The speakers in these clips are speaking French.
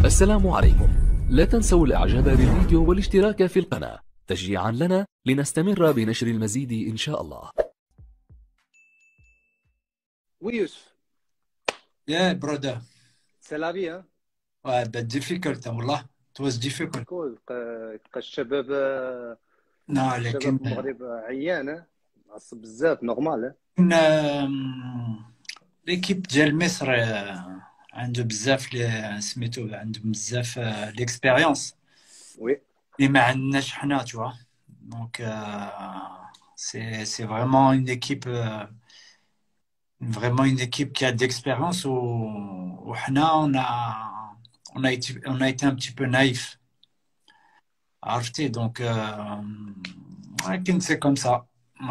السلام عليكم. لا تنسوا الاعجاب بالفيديو والاشتراك في القناة تشجيعا لنا لنستمر بنشر المزيد ان شاء الله. Oui, Youssef, Yeah, brother. c'est la vie, hein. Ouais, but difficult, والله. It was difficult. كول الشباب No, الشباب لكن في المغرب عيان معصب بزاف نورمال. ليكيب ديال مصر عنده بزاف سميتو عنده بزاف ليكسبيريونس وي اللي ما عندناش حنا توا دونك c'est vraiment une équipe qui a d'expérience وحنا on a été un petit peu naïf عرفتي دونك ولكن c'est comme ça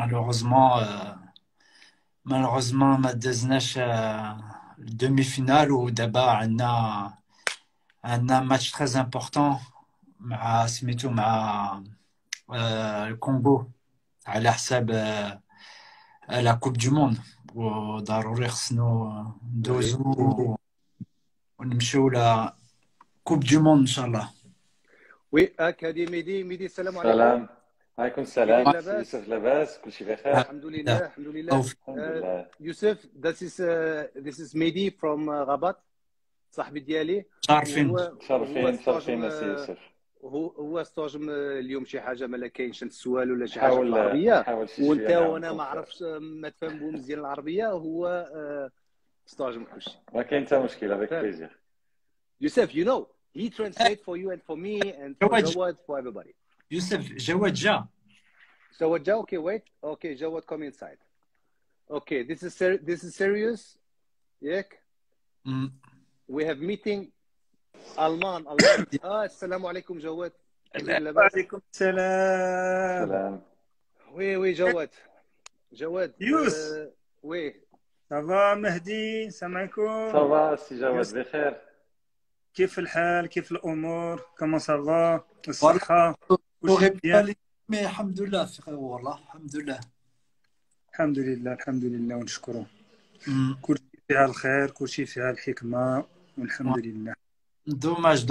malheureusement ما دزناش الدومي-فينال ودابا عندنا ماتش très important مع سميتو مع الكونغو على حساب لا كوب دو موند وضروري خصنا ندوزو ونمشيو لا كوب دو موند ان شاء الله. وي هذه ميدي السلام عليكم. سلام عليكم. السلام ميدي لاباس؟ يوسف لاباس؟ كلشي بخير الحمد لله الحمد لله. الحمد لله. يوسف this is ميدي from Rabat صاحبي ديالي. شارفين شرفين سي يوسف. هو استوجم اليوم شي حاجه ما كاينش السؤال ولا شي حاجه بالعربيه وانت وانا ما عرفتش ما تفهموا مزيان العربيه هو استوجم كلشي. ما كاين حتى مشكل افيك بليزير. Youssef, you know, he translates for you and for me and for Jawad, for everybody. يوسف جواد جا. Jawad ja, okay, wait. Okay, Jawad, come inside. Okay, this is serious. Yeah. We have meeting. Alman. السلام عليكم جواد. وعليكم السلام. سلام. وي جواد. يوس. وي. صافا مهدي سامعكم. صافا سي جواد بخير. كيف الحال؟ كيف الامور؟ كما صافا؟ الصحه؟ الحمد لله والله الحمد لله الحمد لله ونشكره. كل شيء فيها الخير، كل شيء فيها الحكمه والحمد لله. دوماج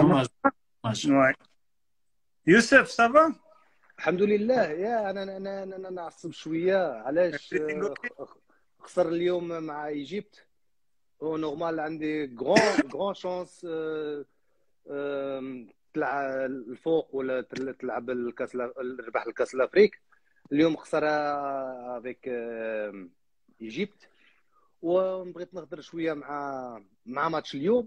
يوسف صافا؟ الحمد لله. يا انا نعصب شويه علاش خسر اليوم مع ايجيبت. نورمال عندي غران شانس تلعب الفوق ولا تلعب الكاس ربح الكاس الافريق. اليوم خسرها افيك ايجيبت وبغيت نهضر شويه مع ماتش اليوم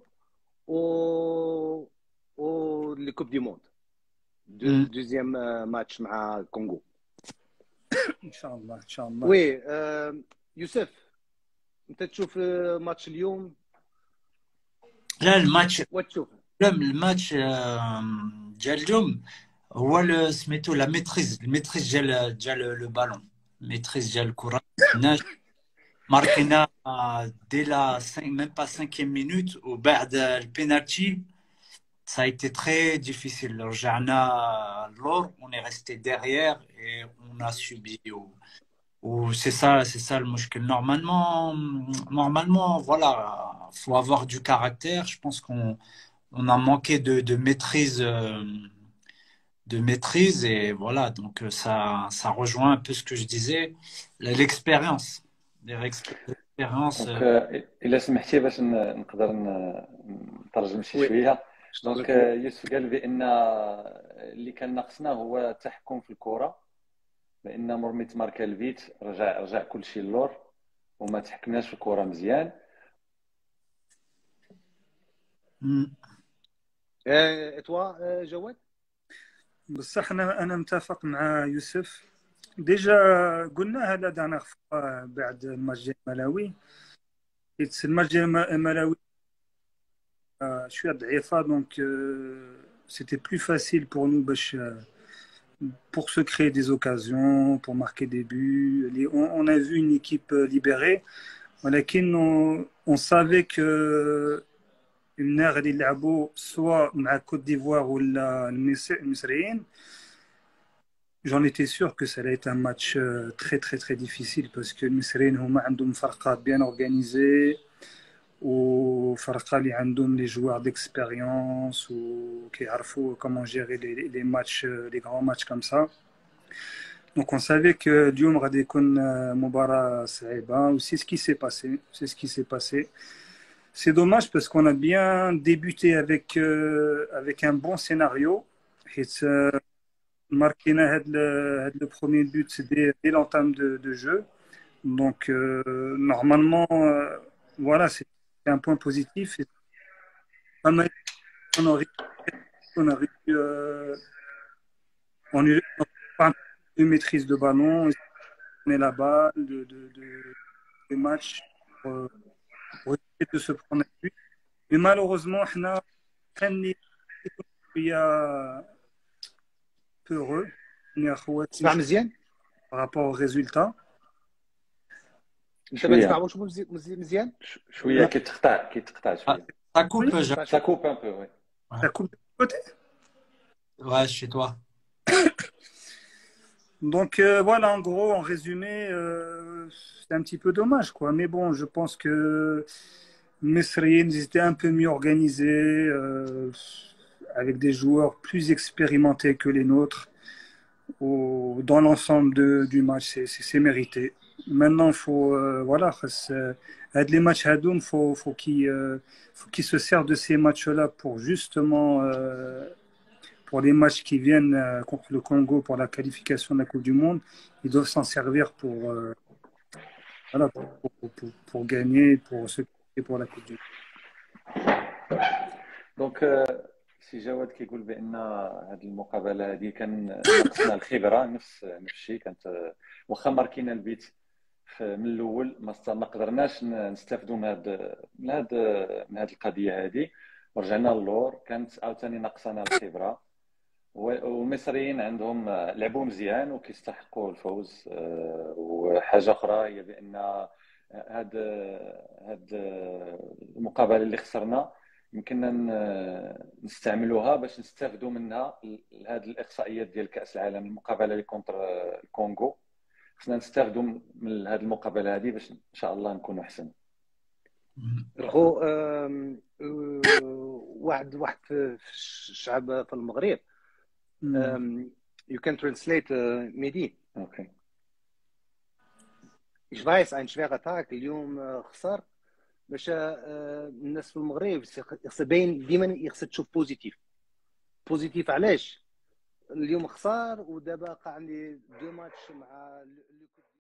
و لي كوب دي موند دوزيام ماتش مع كونغو ان شاء الله. وي يوسف انت تشوف ماتش اليوم؟ لا الماتش وتشوف الماتش ديال اليوم هو سميتو لا ميتريز ديال لو بالون، ميتريز ديال الكره. ماركينا دي لا ميم با 5 مينوت وبعد البينالتي ça a été très difficile. رجعنا لور on est resté derrière et on a subi ou c'est ça le مشكل. Normalement voilà, faut avoir du caractère. Je pense qu'on a manqué de maîtrise et voilà, donc ça rejoint un peu ce que je disais, l'expérience. الا سمحتي باش نقدر نترجم شي شويه. دونك يوسف قال بان اللي كان ناقصنا هو التحكم في الكره، لان مرميت ماركا الفيت رجع كل شيء اللور وما تحكمناش في الكره مزيان. توا جواد بصح انا متفق مع يوسف. ديجا قلناها لا دانا بعد الماتش ديال ملاوي. الماتش ديال ملاوي شويه ضعيفه دونك c'était plus facile pour nous باش pour se créer des occasions, pour marquer des buts. On a vu une équipe libérée, ولكن on savait que النهار اللي لعبوا سواء مع كوت ديفوار ولا المصريين. J'en étais sûr que ça allait être un match très très très difficile parce que المصريين هما عندهم فرقة bien organisée وفرقه اللي عندهم لي جوار ديكسبيريونس وكيعرفوا comment gérer les matchs les grands matchs comme ça. Donc on savait que اليوم غادي يكون مباراة صعيبة, c'est ce qui s'est passé, c'est ce qui s'est passé. C'est dommage parce qu'on a bien débuté avec un bon scénario. حيت marquina le premier but dès l'entame de jeu. Donc normalement voilà, c'est un point positif. On aurait pas de maîtrise de ballon, on la balle, des matchs pour essayer de se prendre un but. Mais malheureusement, on a peureux par rapport au résultat. انت ما تسمعوش مزيان شويه كيتقطع شويه. Ça coupe un peu, oui. Ça coupe de côté. Ouais, chez toi. Donc voilà, en gros, en résumé, c'est un petit peu dommage, quoi. Mais bon, je pense que Mesrine, ils étaient un peu mieux organisés, avec des joueurs plus expérimentés que les nôtres. Dans l'ensemble du match, c'est mérité. Maintenant, il faut, voilà, les matchs Hadoum, faut qu'ils se servent de ces matchs-là pour justement, pour les matchs qui viennent contre le Congo pour la qualification de la Coupe du Monde. Ils doivent s'en servir voilà, pour gagner, pour se qualifier pour la Coupe du Monde. Donc, سي جواد كيقول بان هذه المقابله هذه كان ناقصنا الخبره نفس الشيء. كانت واخا ماركينا البيت من الاول ما قدرناش نستافدوا من هذه القضيه هذه ورجعنا للور. كانت عاوتاني ناقصنا الخبره والمصريين عندهم لعبوا مزيان وكيستحقوا الفوز. وحاجه اخرى هي بان هاد المقابله اللي خسرنا يمكننا نستعملوها باش نستافدوا منها هذه الاقصائيات ديال كاس العالم. المقابله اللي كونتر الكونغو خصنا نستافدوا من هذه المقابله هذه باش ان شاء الله نكونوا احسن. هو واحد في الشعب في المغرب you can translate Mehdi. Okay. Ich weiß, ein schwerer Tag اليوم خسر باش الناس في المغرب يخص باين ديما يخص تشوف بوزيتيف. علاش اليوم خسر ودابا قاع عندي 2 ماتش مع